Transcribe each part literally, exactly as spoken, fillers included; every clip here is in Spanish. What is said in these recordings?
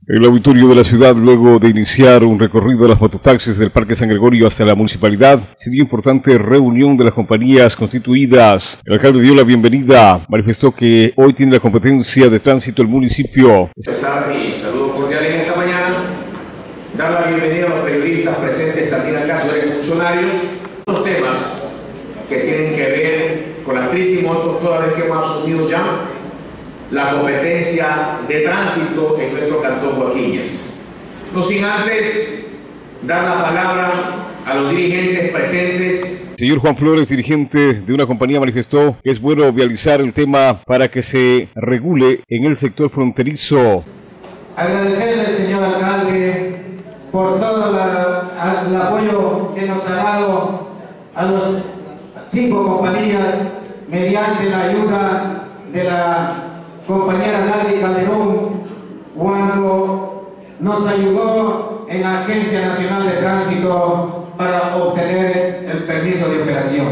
El auditorio de la ciudad, luego de iniciar un recorrido de las mototaxis del Parque San Gregorio hasta la municipalidad, se dio importante reunión de las compañías constituidas. El alcalde dio la bienvenida, manifestó que hoy tiene la competencia de tránsito el municipio. Empezar mi saludo cordial en esta mañana, dar la bienvenida a los periodistas presentes, también al caso de funcionarios, los temas que tienen que ver con las crisis motos, toda vez que hemos asumido ya la competencia de tránsito en nuestro cantón Guaquillas. No sin antes dar la palabra a los dirigentes presentes. El señor Juan Flores, dirigente de una compañía, manifestó que es bueno vializar el tema para que se regule en el sector fronterizo. Agradecerle al señor alcalde por todo la, el apoyo que nos ha dado a las cinco compañías mediante la ayuda de la compañera Nadie Calderón, cuando nos ayudó en la Agencia Nacional de Tránsito para obtener el permiso de operación.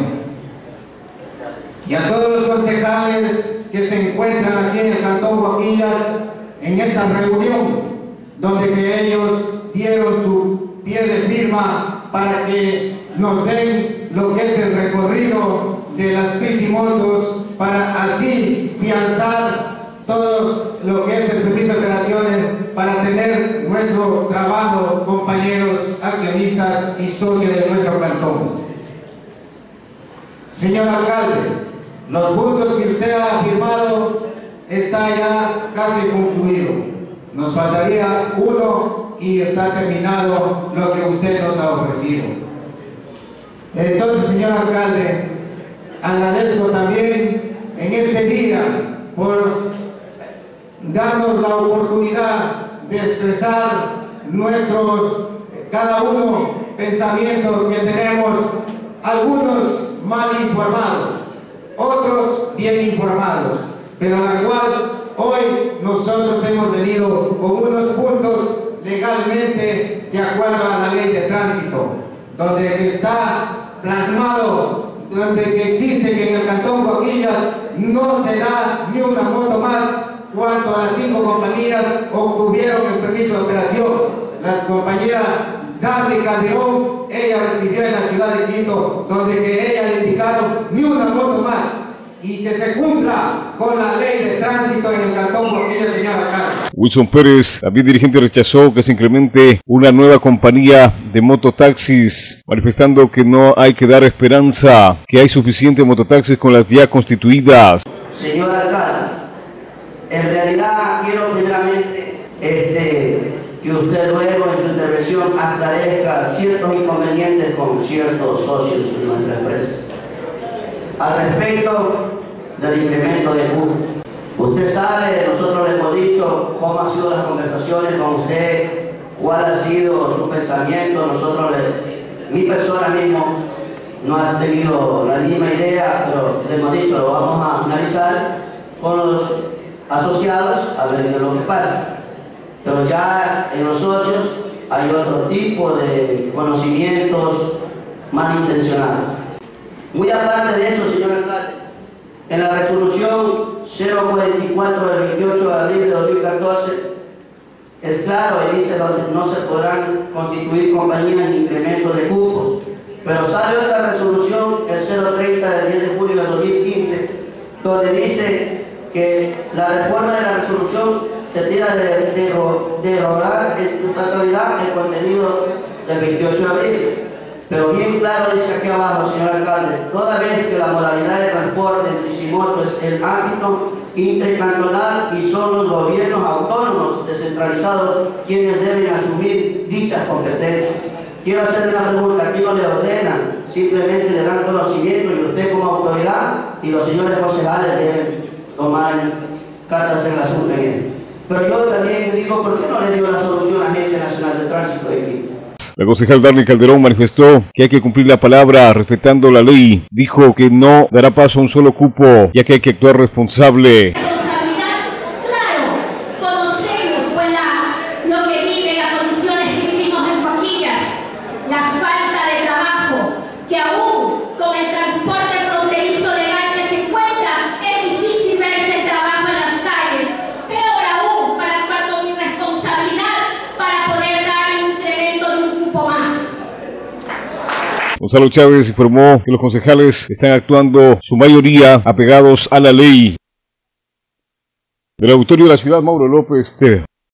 Y a todos los concejales que se encuentran aquí en el Cantón Guaquillas en esta reunión, donde que ellos dieron su pie de firma para que nos den lo que es el recorrido de las pisimotos, para así fianzar todo lo que es el permiso de operaciones para tener nuestro trabajo, compañeros, accionistas y socios de nuestro cantón. Señor alcalde, los puntos que usted ha firmado está ya casi concluido. Nos faltaría uno y está terminado lo que usted nos ha ofrecido. Entonces, señor alcalde, agradezco también en este día por darnos la oportunidad de expresar nuestros, cada uno, pensamientos que tenemos, algunos mal informados, otros bien informados, pero la cual hoy nosotros hemos venido con unos puntos legalmente de acuerdo a la ley de tránsito, donde está plasmado, donde que existe que en el Cantón Guaquillas no se da ni una moto más cuanto a las cinco compañías obtuvieron el permiso de operación. Las compañeras Darly Calderón, ella recibió en la ciudad de Quito, donde que ella le indicaron ni una moto más, y que se cumpla con la ley de tránsito en el Cantón Guaquillas, señor alcalde. Wilson Pérez, también dirigente, rechazó que se incremente una nueva compañía de mototaxis, manifestando que no hay que dar esperanza, que hay suficientes mototaxis con las ya constituidas. Señor alcalde, en realidad quiero primeramente este, que usted luego en su intervención aclarezca ciertos inconvenientes con ciertos socios de nuestra empresa. Al respecto del incremento de cupos, usted sabe, nosotros le hemos dicho cómo han sido las conversaciones con usted, cuál ha sido su pensamiento. Nosotros, le, mi persona mismo, no ha tenido la misma idea, pero le hemos dicho, lo vamos a analizar con los asociados a ver qué es lo que pasa. Pero ya en los socios hay otro tipo de conocimientos más intencionados. Muy aparte de eso, señor alcalde, en la resolución cero cuarenta y cuatro del veintiocho de abril de dos mil catorce es claro y dice donde no se podrán constituir compañías ni incrementos de cupos. Pero sale otra resolución, el cero treinta del diez de julio de dos mil quince, donde dice que la reforma de la resolución se tira de, de, de derogar en su totalidad el contenido del veintiocho de abril. Pero bien claro dice aquí abajo, señor alcalde, toda vez que la modalidad de transporte en bicimoto es el ámbito intercantonal y son los gobiernos autónomos descentralizados quienes deben asumir dichas competencias. Quiero hacerle una pregunta, aquí no le ordenan, simplemente le dan conocimiento y usted como autoridad y los señores concejales deben tomar cartas en la asunto. Pero yo también digo, ¿por qué no le dio la solución a la Agencia Nacional de Tránsito de Quito? La concejal Darly Calderón manifestó que hay que cumplir la palabra respetando la ley. Dijo que no dará paso a un solo cupo, ya que hay que actuar responsable. Responsabilidad Gonzalo Chávez informó que los concejales están actuando su mayoría apegados a la ley. Del auditorio de la ciudad, Mauro López, T V.